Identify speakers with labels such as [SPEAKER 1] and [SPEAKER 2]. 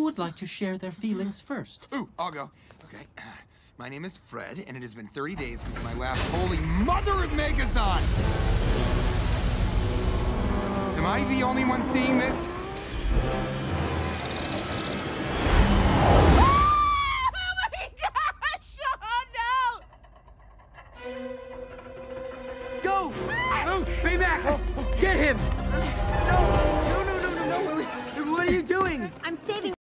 [SPEAKER 1] would like to share their feelings first?
[SPEAKER 2] Ooh, I'll go. Okay. My name is Fred, and it has been 30 days since my last holy mother of Megazon! Am I the only one seeing this?
[SPEAKER 3] Go! Oh, Baymax! Get him! No! What are you doing?
[SPEAKER 4] I'm saving